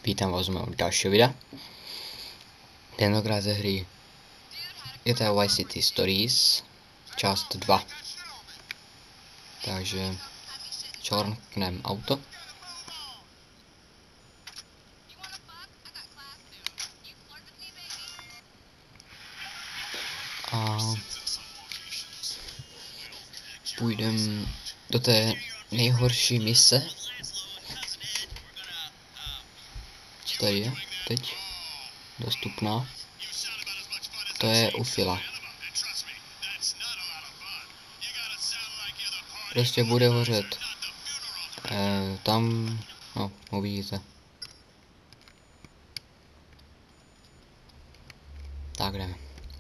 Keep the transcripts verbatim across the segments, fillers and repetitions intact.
Vítám vás u mého dalšího videa. Tentokrát ze hry G T A Vice City Stories, část dva. Takže čorknem auto. A půjdem do té nejhorší mise. Co tady je teď dostupná? To je u Phila. Prostě bude hořet. E, tam, no, uvidíte. Tak jdeme.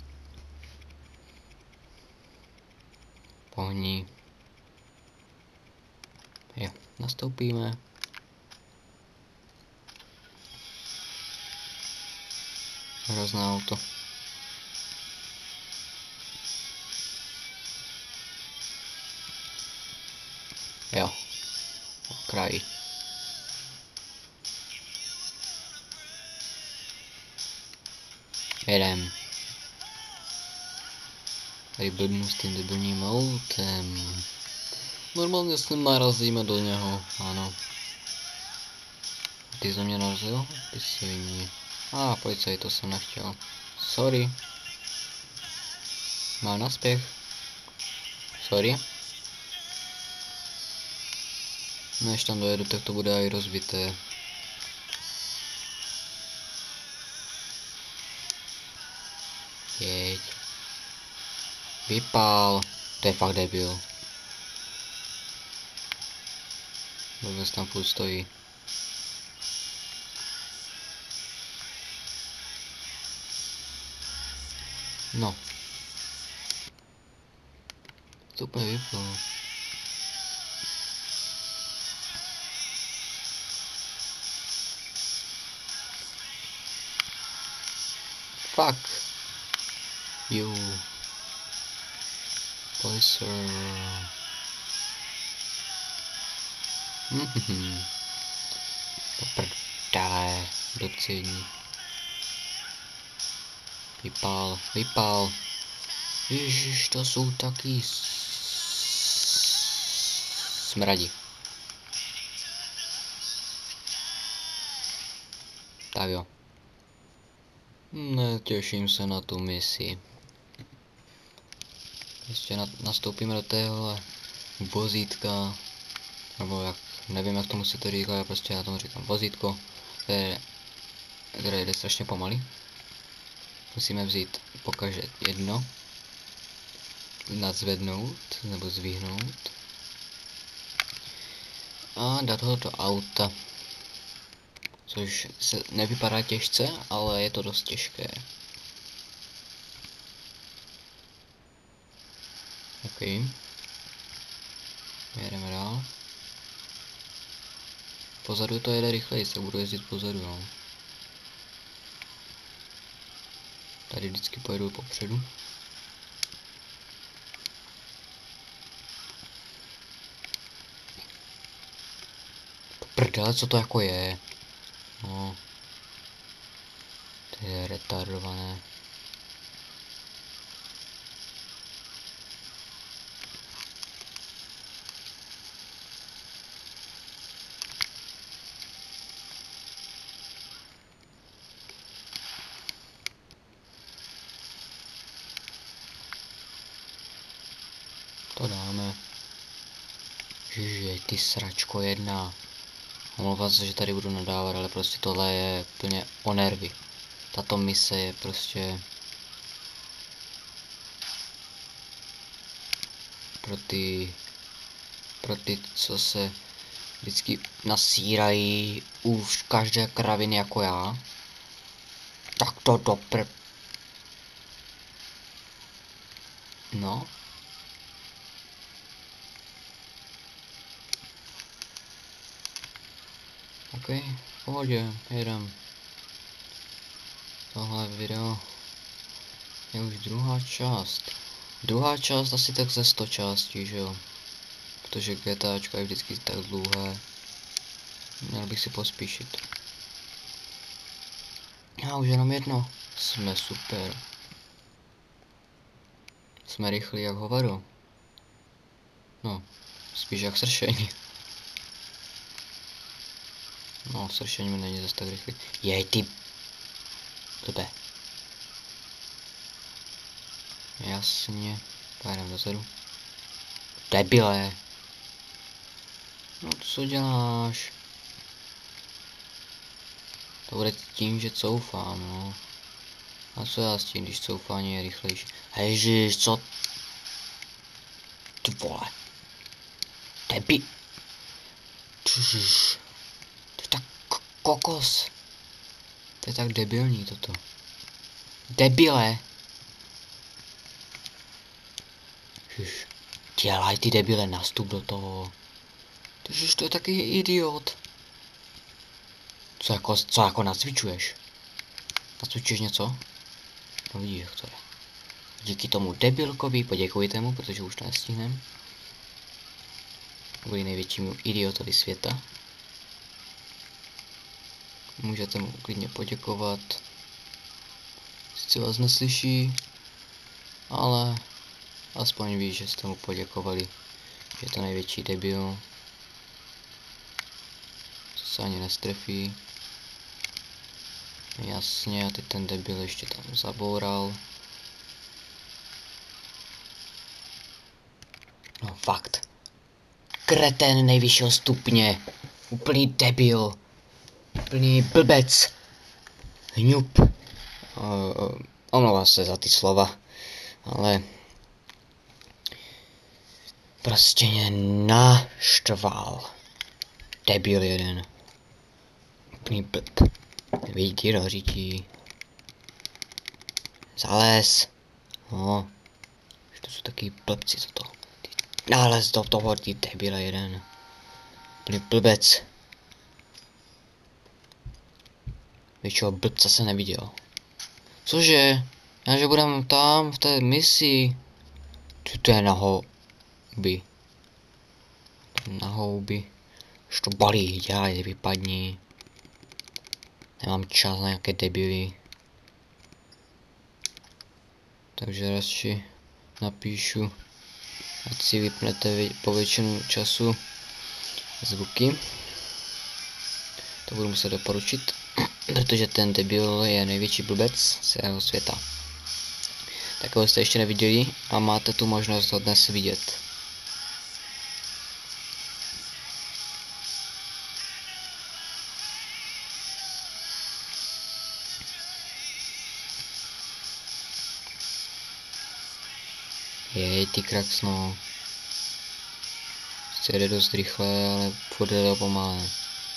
Pohní. Jo, nastoupíme. Hrozné auto. Jo. Kraj. Jedem. Tady blbnu s tím debilním autem. Normálně s ním narazíme do něho, ano. Ty za mě narazil? Ty svině. A ah, policaj, to jsem nechtěl. Sorry. Mám naspěch. Sorry. Než tam dojedu, tak to bude i rozbité. Jeď. Vypál. To je fakt debil. Vůbec tam furt stojí. No. To úplně vypalo. Fuck. You. Policer. Mhm. Poprdele. Docení. Vypál. Vypál. Ježiš, to jsou taky smradi. Tak jo. Netěším se na tu misi. Ještě na, nastoupíme do téhle vozítka, nebo jak, nevím jak tomu se to říká, já prostě já tomu říkám vozítko, které, které jde strašně pomalý. Musíme vzít pokaždé jedno, nadzvednout nebo zvihnout a dát ho do auta. Což se nevypadá těžce, ale je to dost těžké. OK. Jedeme dál. Pozadu to jede rychleji, tak budu jezdit pozadu, no. Tady vždycky pojedu popředu. Prdele, co to jako je? No. To je retardované. To dáme. Ježiš, ty sračko jedna. Omlouvám se, že tady budu nadávat, ale prostě tohle je plně o nervy. Tato mise je prostě pro ty, pro ty, co se vždycky nasírají už každé kraviny jako já. Tak to dopr... No. OK, v pohodě, jedem. Tohle video je už druhá část. Druhá část asi tak ze sto částí, že jo? Protože GTAčko je vždycky tak dlouhé. Měl bych si pospíšit. Já už jenom jedno. Jsme super. Jsme rychlí jak hovado. No, spíš jak sršení. No, sršení mi není zase tak rychlý. Jej ty... Blbé. Jasně. Pádem dozadu. Debile. No co děláš? To bude tím, že coufám, no. A co já s tím, když coufání je rychlejší? Ježiš, co? Ty vole. Debi... Ježiš. To je tak kokos. To je tak debilní toto. Debile. Ježiš. Dělaj ty debile, nastup do toho. Ježiš, to je taky idiot. Co jako, co jako nacvičuješ? Nacvičuješ něco? No vidíš, jak to je. Díky tomu debilkovi, poděkujte mu, protože už to nestihnem. Kvůli největšímu idiotovi světa. Můžete mu klidně poděkovat. Sice vás neslyší, ale aspoň ví, že jste mu poděkovali. Že je to největší debil. Co se ani nestrefí. Jasně, a teď ten debil ještě tam zaboural. No fakt. Kretén nejvyššího stupně. Úplný debil. Úplný blbec. Hňup. Uh, uh, omlouvám se za ty slova. Ale... Prostě mě naštval. Debil jeden. Úplný blb. Vidí do řítí. Zales. No. To jsou taky blbci za to. Nález do toho, ty debile jeden. Úplný blbec. Většího blbce jsem neviděl. Cože? Já že budem tam v té misi. Co to je na houby? Na houby. Už to balí, dělaj, vypadni. Nemám čas na nějaké debily. Takže radši napíšu, ať si vypnete po většinu času zvuky. To budu muset doporučit, protože ten debil je největší blbec celého světa. Takového jste ještě neviděli a máte tu možnost ho dnes vidět. Jej, ty kraksno. Sice jde dost rychle, ale furt jde pomalé.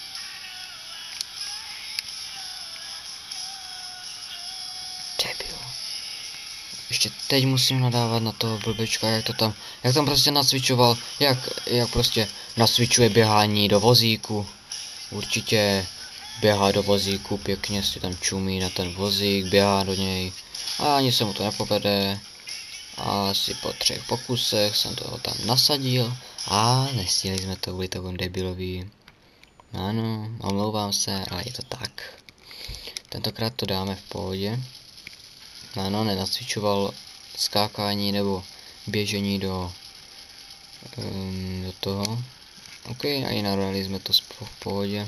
Debil. Ještě teď musím nadávat na toho blbečka, jak to tam, jak tam prostě nacvičoval, jak, jak prostě nacvičuje běhání do vozíku. Určitě běhá do vozíku, pěkně si tam čumí na ten vozík, běhá do něj a ani se mu to nepovede. A asi po třech pokusech jsem toho tam nasadil a nestihli jsme to kvůli tomu debilovi. Ano, omlouvám se, ale je to tak. Tentokrát to dáme v pohodě. Ano, nenacvičoval skákání nebo běžení do, um, do toho. OK, a i narovnali jsme to v pohodě.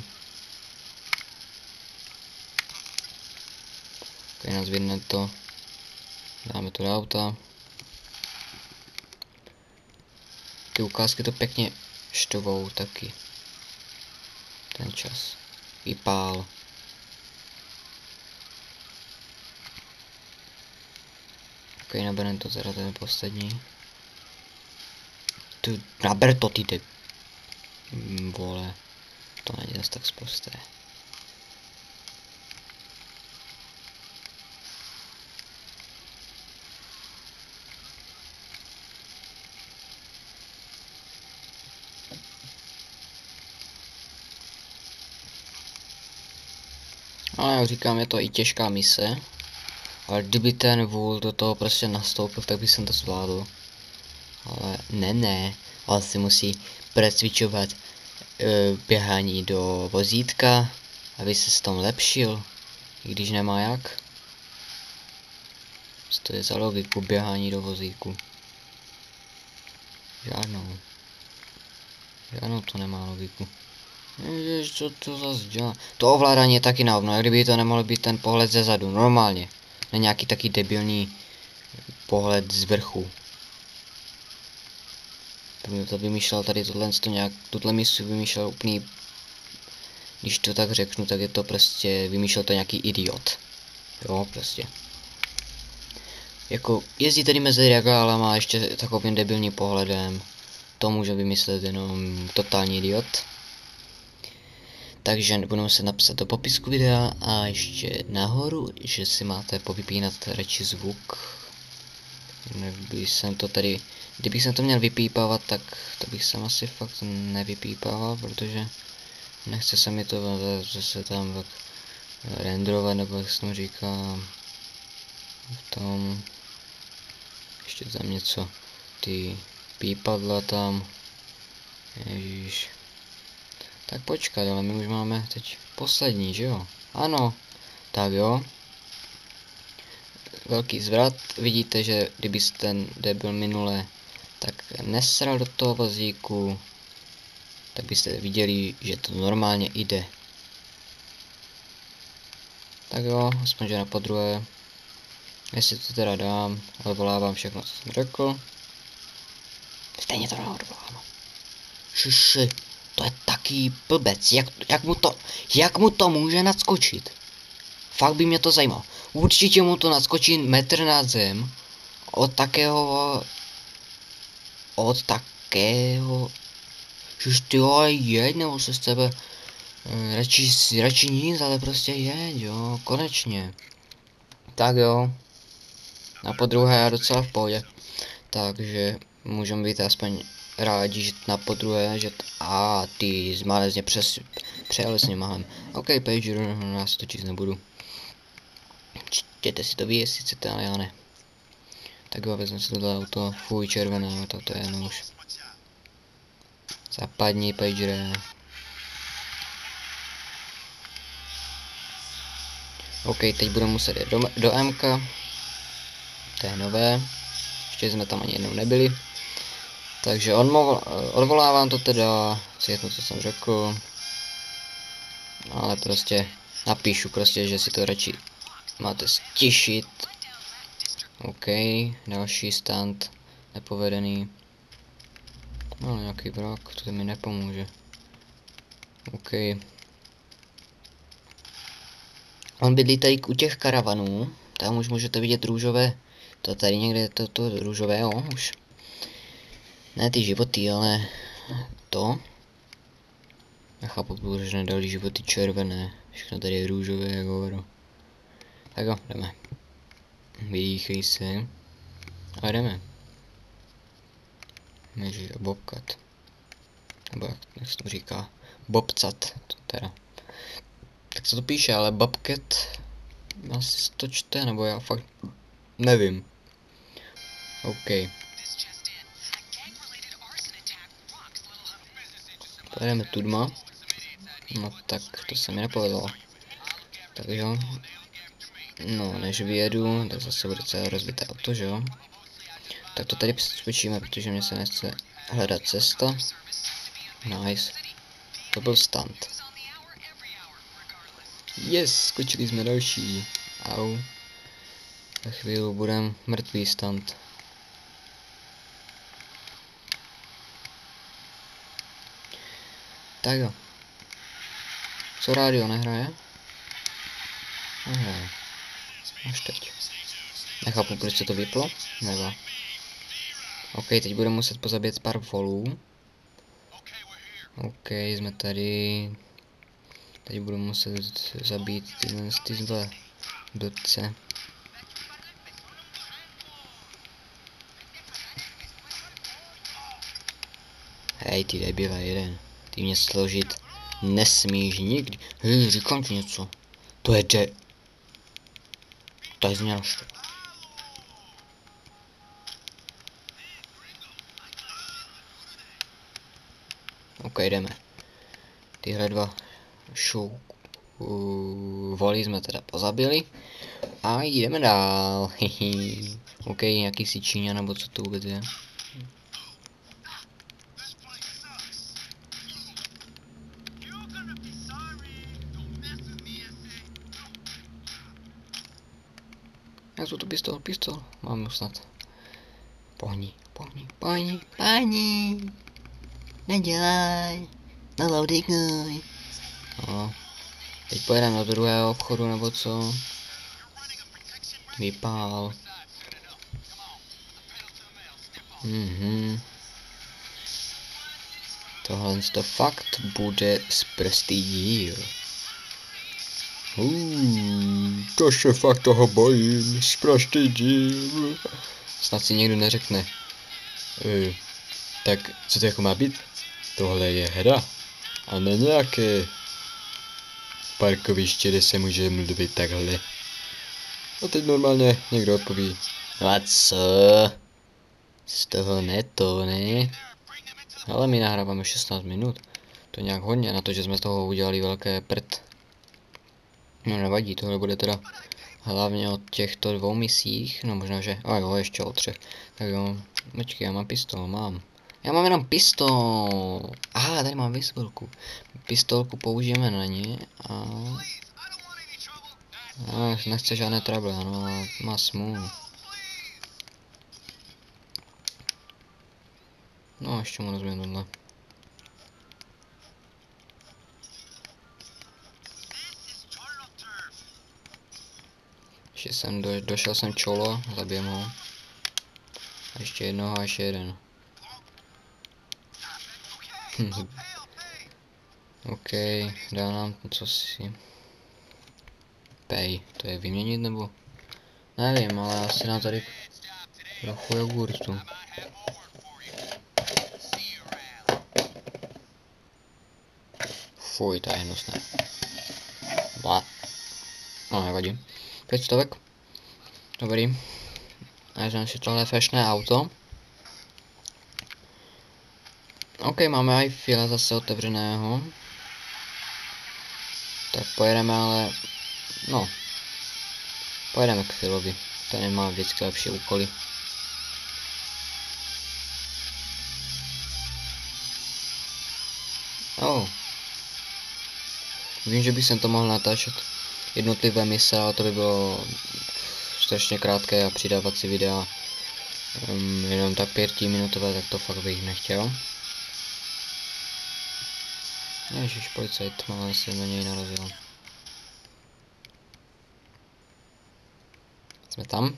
OK, nazvědne to. Dáme to do auta. Ty ukázky to pěkně štvou taky. Ten čas. Vypál. Ok, naberem to teda ten poslední. Ty, naber to ty de... Vole. To není zase tak sprosté. Ale jak říkám, je to i těžká mise. Ale kdyby ten vůl do toho prostě nastoupil, tak by jsem to zvládl. Ale ne, ne. On si musí precvičovat e, běhání do vozítka, aby se s tom lepšil. I když nemá jak. Co to je za logiku běhání do vozíku? Žádnou. Žádnou to nemá logiku. Ježiš, co to zase dělá? To ovládání je taky na hovno, jak kdyby to nemohl být ten pohled ze zadu, normálně. Ne nějaký taky debilní pohled z vrchu. Prvně to vymýšlel tady tohle to nějak, tuhle misu vymýšlel úplný, když to tak řeknu, tak je to prostě, vymýšlel to nějaký idiot. Jo, prostě. Jako, jezdí tady mezi regálama ještě takovým debilním pohledem. To může vymyslet jenom totální idiot. Takže budeme se napsat do popisku videa a ještě nahoru, že si máte povypínat radši zvuk. Kdybych jsem to tady, kdybych jsem to měl vypípávat, tak to bych jsem asi fakt nevypípával, protože nechce se mi to zase tam tak renderovat, nebo jak se tomu říká, v tom, ještě tam něco, ty pípadla tam, ježíš. Tak počkat, ale my už máme teď poslední, že jo? Ano, tak jo. Velký zvrat, vidíte, že kdybyste ten debil minule tak nesral do toho vozíku, tak byste viděli, že to normálně jde. Tak jo, aspoň že na podruhé. Jestli to teda dám, odvolávám všechno, co jsem řekl. Stejně to neodvolám. Šiši, to je taký blbec, jak, jak, mu to, jak mu to může nadskočit? Fakt by mě to zajímalo. Určitě mu to nadskočí metr nad zem. Od takého... Od takého... Žiž ty jo, jeď, nebo se z tebe... Radši, radši nic, ale prostě jeď, jo, konečně. Tak jo. Na podruhé já docela v pohodě. Takže můžeme být aspoň rádi, že na podruhé, že... A ty zmálezně přes... Přejeli s němahem. OK, pager, nás to číst nebudu. Čtěte si to vy, jestli chcete, ale já ne. Tak jo, vezmu si tohle auto. Fuj, červené auto, to je jenom už. Zapadni, pagere. OK, teď budu muset jít do, do M K. To je nové. Ještě jsme tam ani jednou nebyli. Takže odmov, odvolávám to teda, co co jsem řekl. Ale prostě napíšu prostě, že si to radši máte stišit. OK, další stand nepovedený. No, nějaký vrak, to mi nepomůže. OK. On bydlí tady u těch karavanů, tam už můžete vidět růžové, to tady někde je to, to růžové, jo, už. Ne ty životy, ale to. Já chápu, protože nedali životy červené, všechno tady je růžové, jak hovoru. Tak jo, jdeme. Vydýchej se. A jdeme. Ježiš, bobcat. Nebo jak, jak se to říká? Bobcat, to teda. Tak se to píše, ale bobcat asi to čte, nebo já fakt nevím. OK. Pojedeme tudma. No tak to se mi nepovedlo. Tak jo. No, než vyjedu, tak zase bude celé rozbité auto, že jo? Tak to tady přeskočíme, protože mě se nechce hledat cesta. Nice. To byl stunt. Yes, skočili jsme další. Au. Za chvíli budem mrtvý stunt. Tak jo. Co rádio nehraje? Nehraje. Až teď. Nechápu, proč se to vyplo. Nebo. OK, teď budeme muset pozabít pár volů. OK, jsme tady. Teď budu muset zabít tyhle ty zlé blbce. Hej, ty debile, jeden. Ty mě složit nesmíš nikdy. Hej, říkám ti něco. To je de... To je změnoště. OK, jdeme. Tyhle dva show Uh, Voli jsme teda pozabili. A jdeme dál. Hihi. OK, nějaký si Číňa, nebo co to vůbec je. Jak jsou to pistol, pistol. Mám už snad. Pohni, pohni, pohni, pohni. Nedělaj. Naloudikuj. No. Teď pojedeme do druhého obchodu, nebo co? Vypál. Mhm. Tohle to fakt bude sprostý díl. Uuu, to se fakt toho bojím, sprostý díl. Snad si někdo neřekne. E, tak co to jako má být? Tohle je hra. A ne nějaké parkoviště, kde se může mluvit takhle. A teď normálně někdo odpoví. No a co? Z toho ne to, ne? Ale my nahráváme šestnáct minut. To je nějak hodně na to, že jsme z toho udělali velké prd. No nevadí, tohle bude teda hlavně o těchto dvou misích. No možná, že... A jo, ještě o třech. Tak jo, počkej, já mám pistol, mám. Já mám jenom pistol. Aha, tady mám výzbrojku. Pistolku použijeme na ně a... a nechce žádné trouble, no, má smůlu. No, ještě mu rozumím tohle. Ještě jsem, do, došel jsem čolo, zabijem ho. A ještě jednoho a ještě jeden. OK, dá nám co si. Pay, to je vyměnit nebo? Nevím, ale asi nám tady trochu jogurtu. Fuj, to je hnusné. Blá. No, nevadí. Pět stovek. Dobrý. Vezmeme si tohle fešné auto. OK, máme i fila zase otevřeného. Tak pojedeme, ale... No. Pojedeme k Filovi. Ten má vždycky lepší úkoly. Oh. Vím, že bych sem to mohl natáčet jednotlivé mise, ale to by bylo strašně krátké a přidávat si videa um, jenom tak pětiminutové, tak to fakt bych nechtěl. Ježiš, policajt, ale jsem na něj narazil. Jsme tam.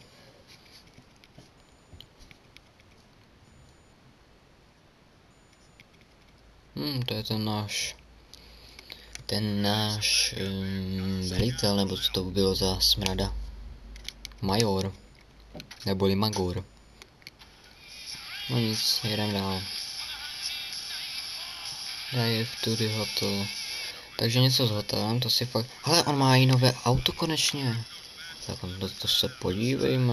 Hmm, to je ten náš... Ten náš um, velitel, nebo co to bylo za smrada. Major. Neboli Magor. No nic, jedem dál. Já je v tudy hotel. Takže něco s hotelem, to si fakt... Hele, on má i nové auto konečně. Tak to, to se podívejme.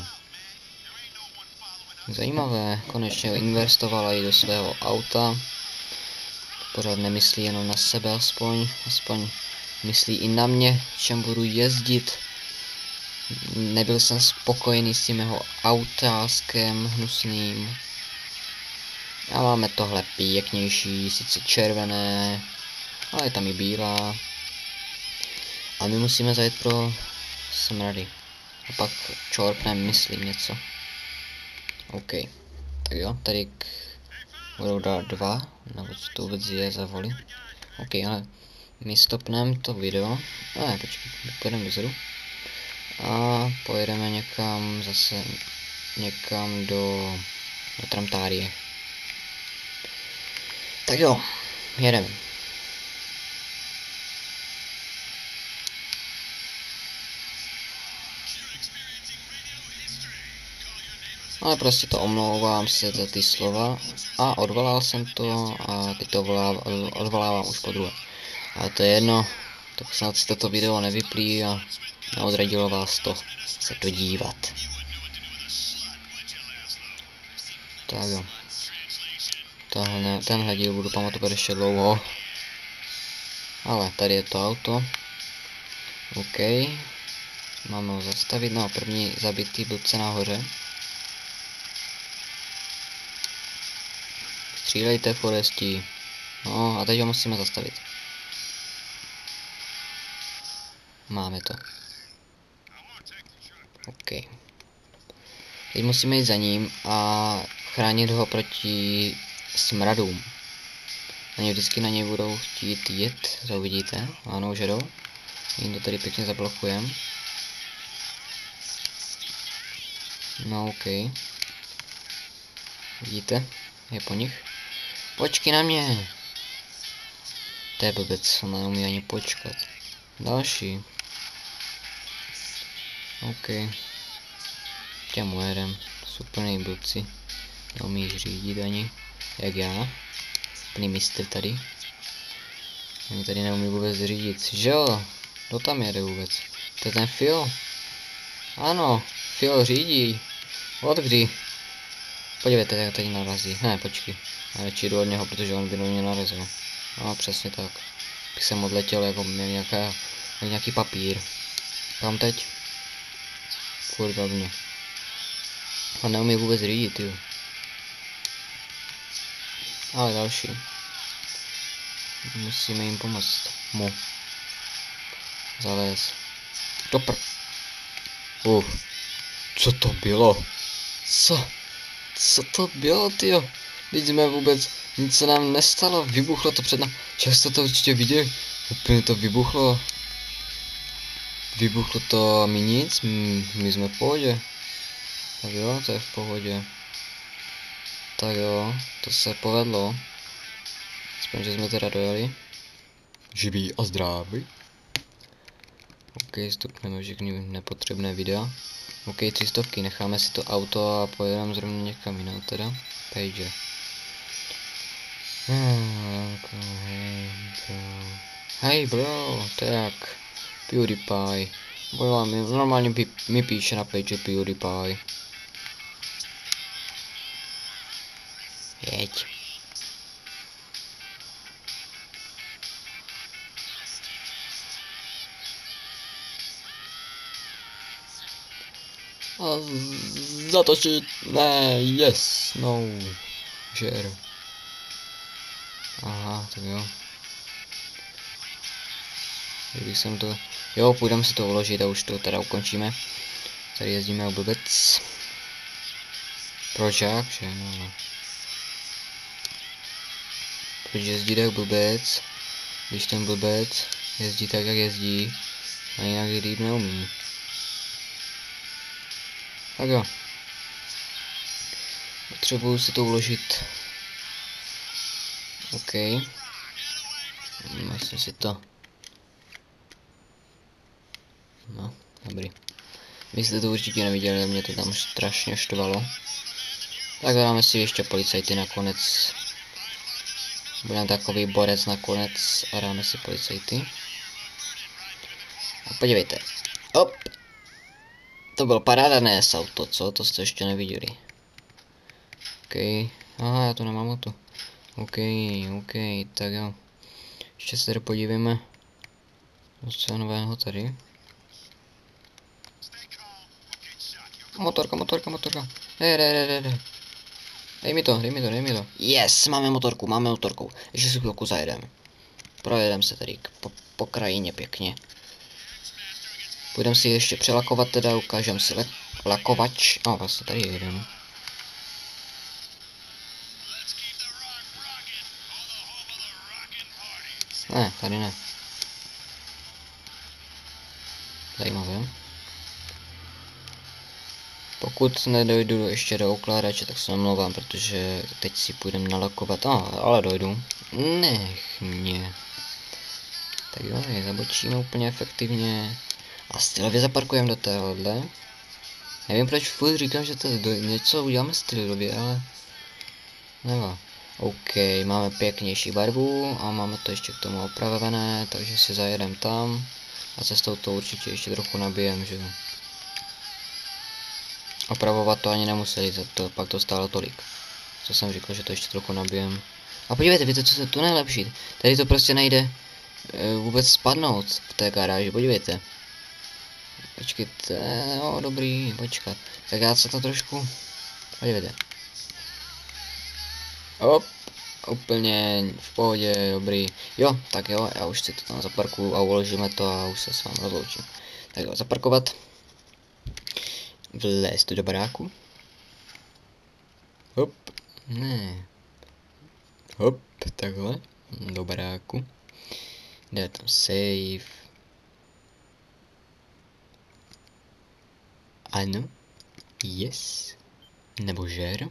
Zajímavé, konečně investovala i do svého auta. Pořád nemyslí jenom na sebe, aspoň, aspoň myslí i na mě, v čem budu jezdit. Nebyl jsem spokojený s tím jeho autáskem hnusným. A máme tohle pěknější, sice červené, ale je tam i bílá. A my musíme zajít pro smrady. A pak čorpneme, myslím něco. OK. Tak jo, tady k... budou dát dva, nebo co to vůbec je za voli. OK, ale my stopneme to video. A ne, počkej, pojedeme dozadu. A pojedeme někam zase, někam do, do Tramtárie. Tak jo, jedeme. Ale prostě to omlouvám se za ty slova a odvolal jsem to a teď to odvolávám už po druhé. Ale to je jedno, tak snad si toto video nevyplí a neodradilo vás to se to dívat. Tak jo. Tenhle, tenhle díl budu pamatovat ještě dlouho. Ale tady je to auto. OK. Máme ho zastavit, no první zabitý blbce nahoře. Střílejte, Foresti. No a teď ho musíme zastavit. Máme to. OK. Teď musíme jít za ním a chránit ho proti smradům. Oni vždycky na něj budou chtít jet, to uvidíte. Ano, že jdou. Jím to tady pěkně zablokujeme. No OK. Vidíte? Je po nich. Počkej na mě! To je blbec, on neumí ani počkat. Další. OK. Těm ujedem. Superný blbci. Neumíš řídit ani. Jak já. Plný mistr tady. Oni tady neumí vůbec řídit. Že jo? Kdo tam jede vůbec? To je ten Phil? Ano, Phil řídí. Od kdy? Podívejte, jak tady narazí. Ne, počkej. Já radši jdu od něho, protože on by do mě narazil. No, přesně tak. Bych jsem odletěl jako měl nějaká, jak nějaký papír. Kam teď? Kurva mě. On neumí vůbec řídit, jo. Ale další. Musíme jim pomoct. Mu. Zalez. Dopr. Uh. Co to bylo? Co? Co to bylo, tyjo? Teď jsme vůbec, nic se nám nestalo, vybuchlo to před námi. Čas jste to určitě viděli? Úplně to vybuchlo. Vybuchlo to a my nic, my, my jsme v pohodě. Tak jo, to je v pohodě. Tak jo, to se povedlo. Aspoň, že jsme teda dojeli. Živí a zdraví. OK, stupneme všechny nepotřebné videa. OK, tři stovky, necháme si to auto a pojedeme zrovna někam jinam teda. Page. Hej bro, tak. PewDiePie. Bojová mi, normálně mi, mi píše na page PewDiePie. Jeď. A zatočit, ne, yes, no, share. Aha, tak jo. Kdybych jsem to, jo, půjdeme si to uložit a už to teda ukončíme. Tady jezdíme o blbec. Proč jak, že no. Proč jezdí tak blbec, když ten blbec jezdí tak, jak jezdí a jinak líp neumí. Tak jo. Potřebuju si to uložit. OK. Myslím si to. No, dobrý. Vy jste to určitě neviděli, mě to tam strašně štvalo. Tak dáme si ještě policajty nakonec. Budeme takový borec nakonec a dáme si policajty. A podívejte. Hop. To byl parádané auto, co? To jste ještě neviděli. OK. Aha, já to nemám o to. OK, OK, tak jo. Ještě se tady podívejme. Co nového tady? Motorka, motorka, motorka. Dej, dej, dej, dej. Dej mi to, dej mi to, dej mi to. Yes, máme motorku, máme motorku. Ještě si chvilku zajedeme. Projedeme se tady po, po krajině pěkně. Půjdeme si ještě přelakovat teda, ukážem si le lakovač. A oh, vlastně tady je jeden. Ne, tady ne. Zajímavé. Pokud nedojdu ještě do ukládače, tak se omlouvám, protože teď si půjdeme nalakovat. Oh, ale dojdu. Nech mě. Tak jo, je zabočíme úplně efektivně. A stylově zaparkujeme do téhohle. Nevím, proč furt říkám, že to do, něco uděláme stylově, ale... Nebo. OK, máme pěknější barvu a máme to ještě k tomu opravené, takže si zajedem tam. A cestou to určitě ještě trochu nabijem, že jo. Opravovat to ani nemuseli, za to, pak to stálo tolik. Co jsem říkal, že to ještě trochu nabijem. A podívejte, víte, co se tu nejlepší? Tady to prostě nejde e, vůbec spadnout v té garáži, podívejte. Počkejte, no dobrý, počkat. Tak já se to trošku, podívejte. Hop, úplně v pohodě, dobrý. Jo, tak jo, já už si to tam zaparkuju a uložíme to a už se s vámi rozloučím. Tak jo, zaparkovat. Vlézt do baráku. Hop, ne. Hop, takhle, do baráku. Dá tam save. Ano. Yes. Nebo žer.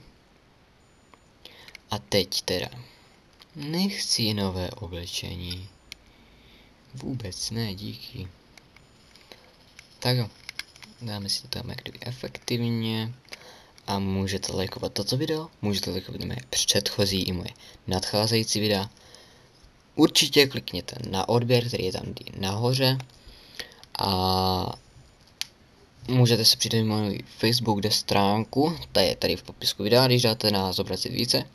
A teď teda. Nechci nové oblečení. Vůbec ne, díky. Tak jo. Dáme si to tam jak kdyby efektivně. A můžete lajkovat toto video. Můžete lajkovat moje předchozí i moje nadcházející videa. Určitě klikněte na odběr, který je tam nahoře. A můžete se přidat na můj Facebook, kde stránku, ta je tady v popisku videa, když dáte na zobrazit více.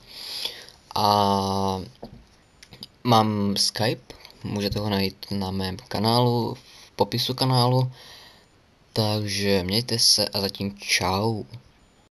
A mám Skype, můžete ho najít na mém kanálu, v popisu kanálu. Takže mějte se a zatím čau.